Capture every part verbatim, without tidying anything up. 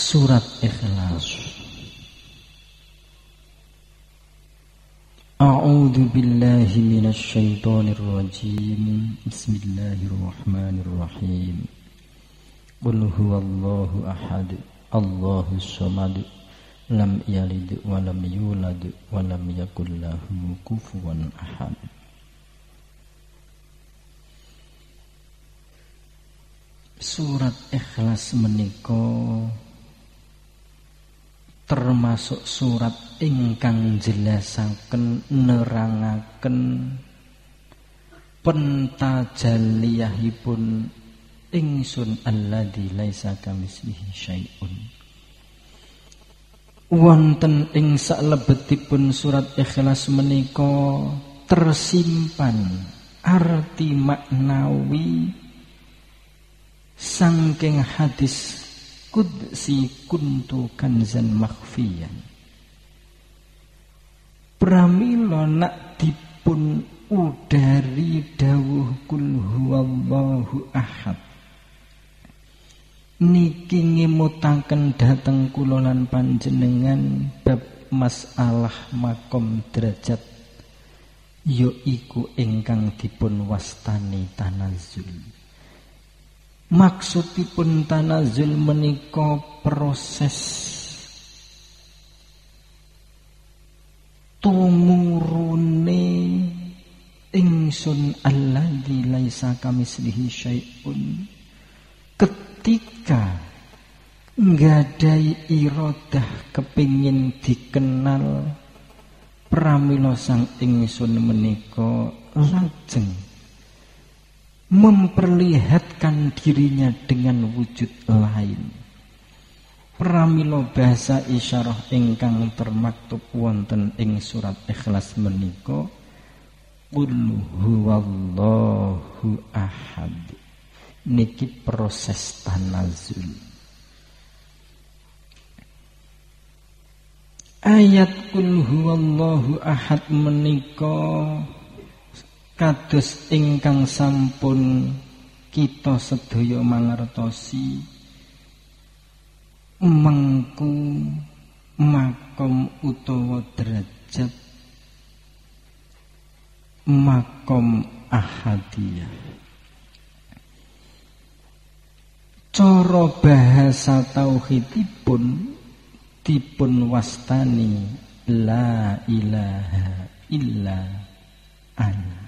Surat Ikhlas. A'udzu billahi minasy syaithanir rajim. Bismillahirrahmanirrahim. Qul huwallahu ahad, Allahus samad, lam yalid wa lam yulad wa lam yakul lahu kufuwan ahad. Surat Ikhlas menika termasuk surat ingkang jelasaken nerangaken pentajaliyahipun ingsun alladzi laisa kamitslihi syai'un. Wonten ing salebetipun surat Ikhlas menika tersimpan arti maknawi saking hadis qudsi kuntu kanzan makhfiyan. Pramila nak dipun udari dawuh kul huwallahu ahad niki ngemutaken dhateng kula lan panjenengan bab masalah makom derajat yaiku ingkang dipun wastani tanazul. Maksudipun tanazul menika proses tumurune ingsun alladzi laisa kamitslihi syai'un ketika nggadahi iradah kepingin dikenal pramila sang ingsun menika lajeng memperlihatkan dirinya dengan wujud lain. Pramila bahasa isyarah ingkang termaktub wonten ing surat Ikhlas menika qul huwallahu ahad. Niki proses tanazul. Ayat qul huwallahu ahad menika kados ingkang sampun kita sedaya mangertosi mengku makom utawa derajat makom ahadiyah. Cara bahasa tauhidipun dipun wastani la ilaha illa ana.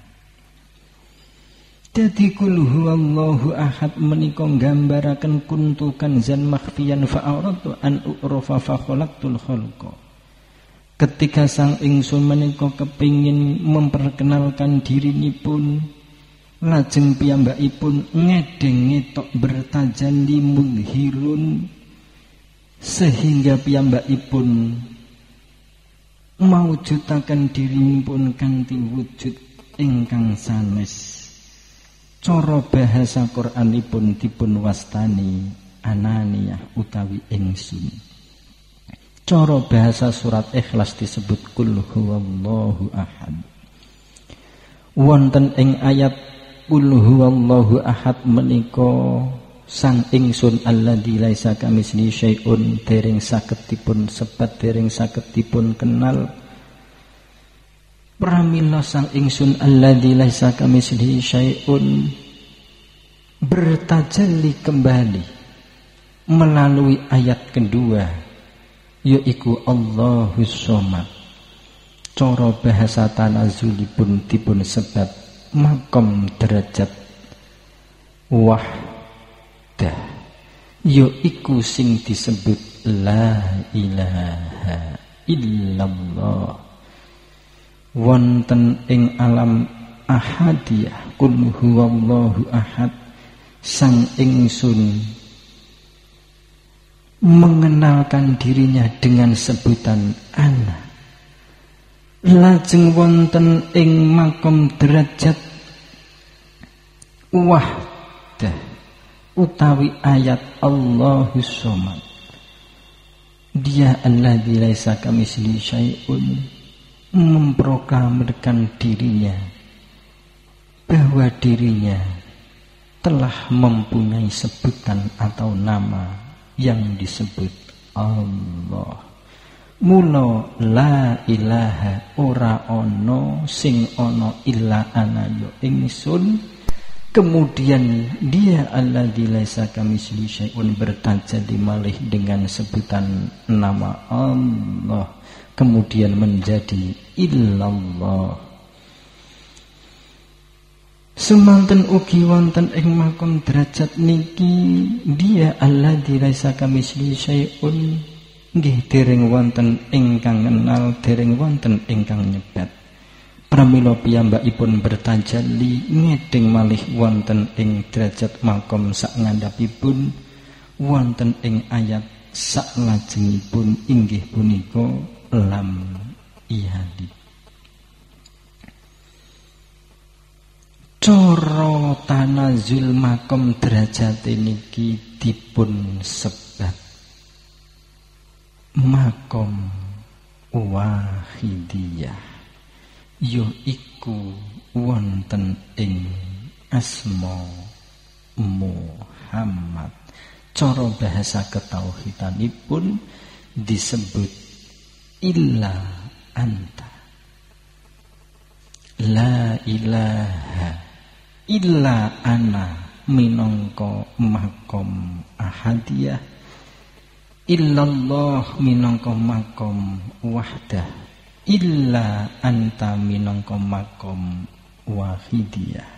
Dadi kul huwallahu ahad menika nggambaraken kuntu kanzan makhfiyan fa'aratu an u'rafa fa khalaqtul khalqa. Ketika sang ingsun menika kepingin memperkenalkan dirinipun, lajeng piyambakipun ngedeng ngetok bertajalli mudhirun sehingga piyambakipun mawujudaken dirinipun kanthi wujud ingkang sanes. Cara bahasa Qur'anipun dipun wastani ananiyah utawi ingsun. Cara bahasa surat Ikhlas disebut kul huwallahu ahad. Wonten ing ayat kul huwallahu ahad menika sang ingsun alladzi laisa kamitslihi syai'un dereng saged dipun sebat, dereng saged dipun kenal. Pramila sang ingsun alladzi laisa kamitslihi syai'un bertajalli kembali melalui ayat kedua yaiku Allahus samad. Cara bahasa tanazulipun dipun sebat makom derajat wahdah yaiku sing disebut la ilaha illallah. Wonten ing alam ahadiyah kul huwallahu ahad sang ingsun mengenalkan dirinya dengan sebutan ana. Lajeng wonten ing makom derajat wahdah utawi ayat Allahus samad. Dia alladzi laisa kamitslihi syai'un memproklamirkan dirinya bahwa dirinya telah mempunyai sebutan atau nama yang disebut Allah. Mula la ilaha ora ana sing ana illa ana ya ingsun. Kemudian dia alladzi laisa kamitslihi syai'un bertajalli malih dengan sebutan nama Allah, kemudian menjadi illallah. Semanten ugi wonten ing makom derajat niki dia alladzi laisa kamitslihi syai'un nggih dereng wonten ingkang ngenal, dereng wonten ingkang nyebat. Pramila piyambakipun bertajalli ngeding malih wonten ing derajat makom sak ngandhapipun wonten ing ayat sak lajengipun inggih punika lam yalid. Cara tanazul makom derajat niki dipun sebat makom wahidiyah, ya iku wonten ing asma Muhammad. Cara bahasa ketauhidanipun disebut illa anta, la ilaha illa ana minangka makom ahadiyah, illallah minangka makom wahdah, illa anta minangka makom wahidiyah.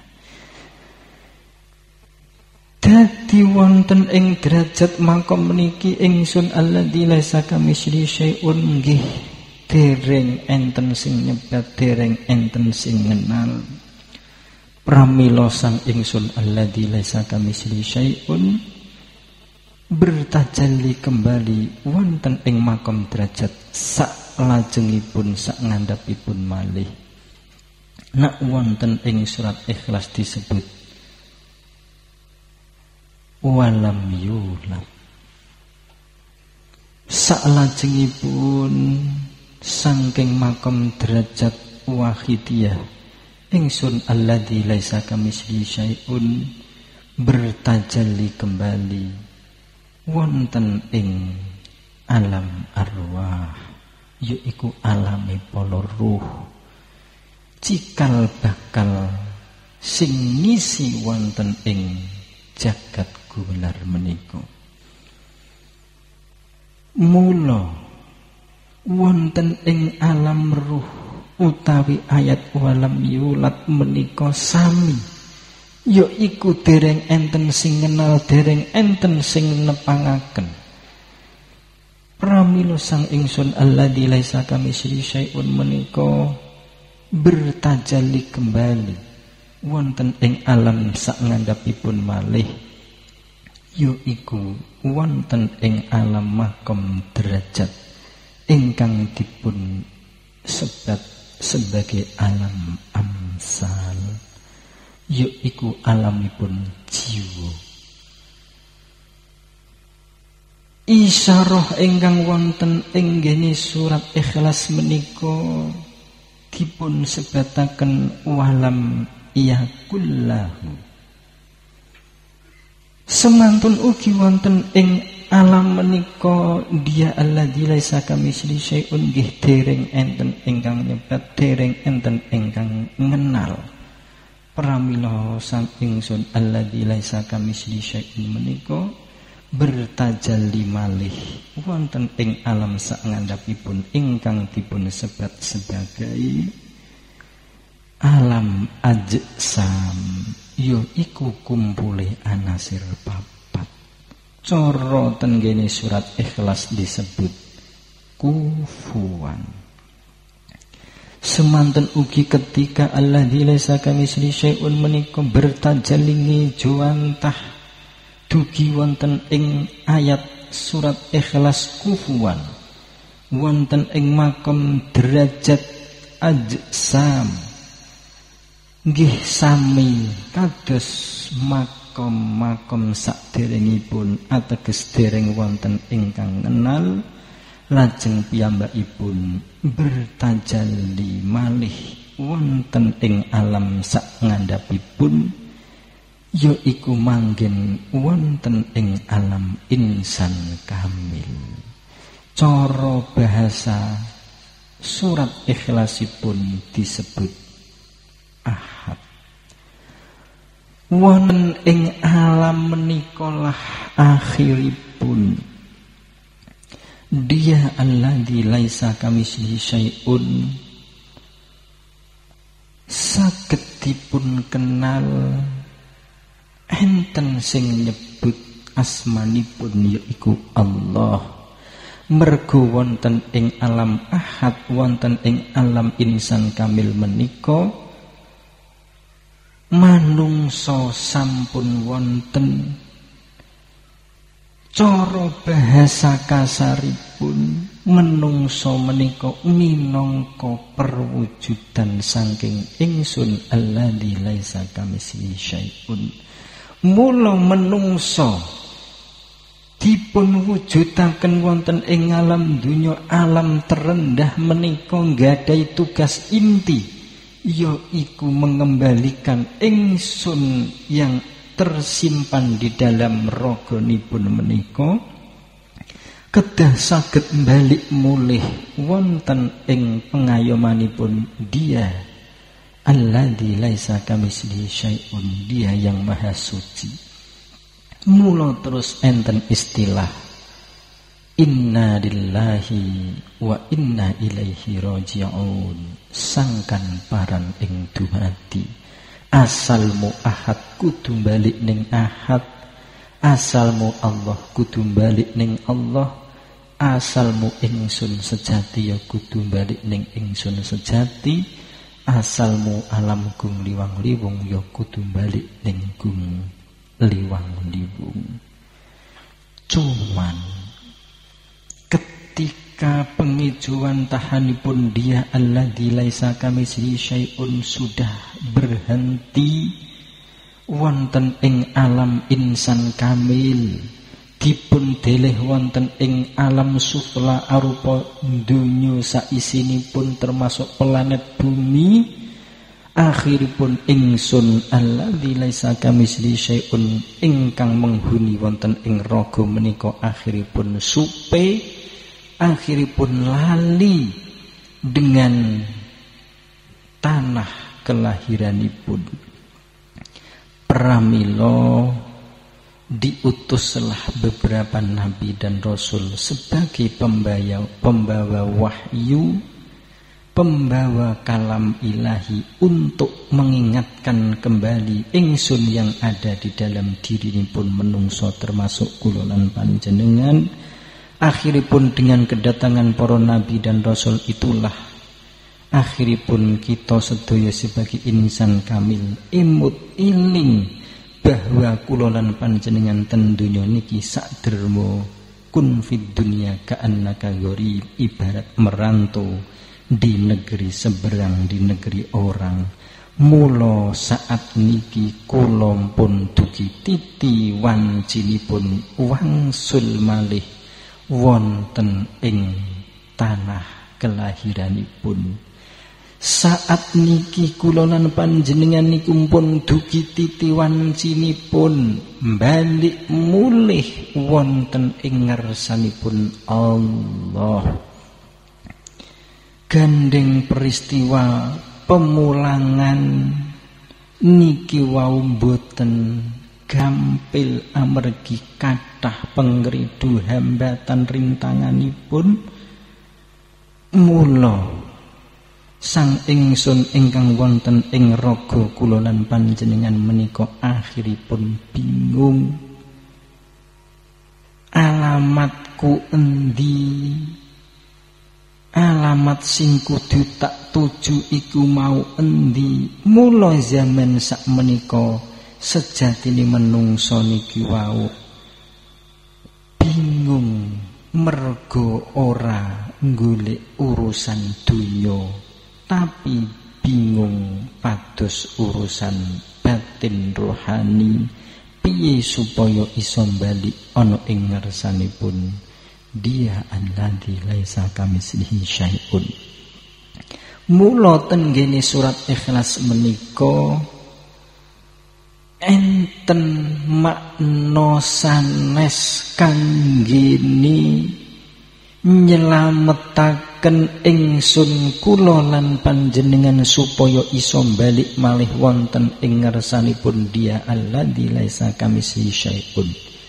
Dadi wonten ing derajat makom meniki ingsun alladzi laisa kamitslihi syai'un nggih dereng enten sing nyebat, dereng enten sing ngenal. Pramila sang ingsun alladzi laisa kamitslihi syai'un bertajalli kembali wonten ing makom derajat sak lajengipun sak ngandhapipun malih. Nak wonten ing surat Ikhlas disebut walam yulad. Sak lajengipun saking makom derajat wahidiyah ingsun alladzi laisa kamitslihi syai'un bertajalli kembali wonten ing alam arwah, yaiku alame para ruh, cikal bakal sing ngisi wonten ing jagat gular menika. Mula wonten ing alam ruh utawi ayat walam yulad menika sami, yaiku dereng enten sing ngenal, dereng enten sing nepangaken. Pramila sang ingsun alladzi laisa kamitslihi syai'un menika bertajalli kembali wonten ing alam sak ngandhapipun malih, yaiku wonten ing alam makom derajat ingkang dipun sebat sebagai alam amsal, yaiku alamipun jiwa. Isyarah ingkang wonten ing ngene surat Ikhlas menika dipun sebataken walam yakullahu. Semantun ugi wonten ing alam menika dia alladzi laisa kamitslihi syai'un nggih dereng enten ingkang nyebat, dereng enten ingkang ngenal. Pramila sang ingsun alladzi laisa kamitslihi syai'un menika bertajalli malih wonten ing alam sak ngandhapipun ingkang dipun sebat sebagai alam ajsam, yaiku kumpule anasir papat. Cara tenggene surat Ikhlas disebut kufuwan. Semanten ugi ketika alladzi laisa kamitslihi syai'un menika bertajalli juwantah dugi wonten ing ayat surat Ikhlas kufuwan wonten ing makom derajat ajsam nggih sami kados makom-makom saderengipun ateges dereng wonten ingkang ngenal, lajeng piyambakipun bertajalli malih wonten ing alam sak ngandhapipun, yaiku manggen wonten ing alam insan kamil, cara bahasa surat Ikhlasipun disebut Ahad. Wonten ing alam menika lah akhiripun Dia alladzi laisa kamitslihi syai'un, saged dipun kenal enten sing nyebut asmanipun yaiku Allah. Mergo wonten ing alam ahad, wonten ing alam insan kamil menika manungsa sampun wonten cara bahasa kasaripun menungso menika minangka perwujudan saking ingsun alladzi laisa kamitslihi syai'un. Mula menungso dipun wujudaken wonten ing alam dunya, alam terendah menika nggadahi tugas inti, yaiku mengembalikan ingsun yang tersimpan di dalam raganipun menika kedah saged balik mulih wonten ing pengayomanipun Dia alladzi laisa kamitslihi syai'un, Dia yang maha suci. Mula terus enten istilah inna lillahi wa inna ilaihi raji'un, sangkan paran ing dumadi. Asalmu ahad kudu balik ning ahad, asalmu Allah kudu balik ning Allah, asalmu ingsun sejati ya kudu balik ning ingsun sejati, asalmu alam gung liwang liwung ya kudu balik ning gung liwang liwung. Cuman ketika pengijuan tahanipun Dia alladzi laisa kamitslihi syai'un sudah berhenti wonten ing alam insan kamil, dipun deleh wonten ing alam sufla arupa donya saisinipun termasuk planet bumi. Akhiripun ingsun alladzi laisa kamitslihi syai'un ingkang menghuni wonten ing raga menika akhiripun supe, akhiripun lali dengan tanah kelahiranipun. Pramila diutuslah beberapa nabi dan rasul sebagai pembawa pembawa wahyu, pembawa kalam ilahi untuk mengingatkan kembali ingsun yang ada di dalam dirinipun menungso termasuk kula lan panjenengan. Akhiripun dengan kedatangan para nabi dan rasul itulah akhiripun kita sedaya sebagai insan kamil imut iling bahwa kula lan panjenengan ten donya niki sakderma kun fid dunya ka'annaka gharib, ibarat merantau di negeri seberang, di negeri orang. Mula saat niki kula pun dugi titi wancinipun wangsul malih wonten ing tanah kelahiranipun. Saat niki kula lan panjenengan niku pun dugi titi wancinipun balik mulih wonten ing ngarsanipun Allah. Gandeng peristiwa pemulangan niki wau boten gampil amargi kathah pengridu hambatan rintanganipun. Mula sang ingsun ingkang wonten ing raga kula lan panjenengan menika akhiripun bingung, alamatku endi, alamat sing kudu tak tuju iku mau endi. Mula zaman sak menika sejatine menungso niki wau bingung mergo ora golek urusan dunya, tapi bingung pados urusan batin rohani, piye supaya iso bali ana ing ngarsanipun Dia alladzi laisa kamitslihi syai'un. Mula tenggene surat Ikhlas menika enten makna sanes kanggene nyelametaken ingsun kula lan panjenengan supaya iso balik malih wonten ing ngersanipun Dia alladzi laisa kamitslihi syai'un.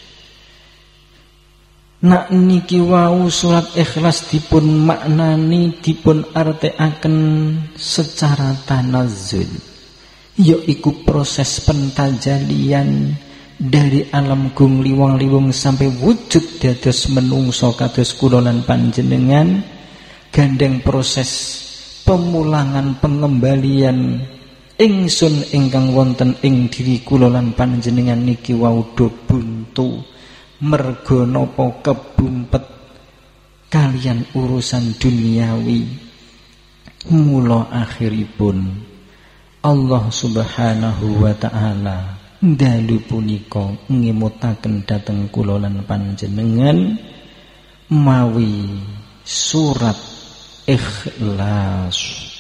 Nak niki wau surat Ikhlas dipun maknani dipun artekaken secara tanazzul, yaiku proses pentajalian dari alam gung liwang-liwung sampai wujud dados menungso kados kula lan panjenengan, gandeng proses pemulangan pengembalian ingsun ingkang wonten ing diri kula lan panjenengan niki wau do buntu merga napa kebumpet kalian urusan duniawi. Mula akhiripun Allah Subhanahu wa ta'ala dalu punika ngemutaken dhateng kula lan panjenengan mawi surat Ikhlas.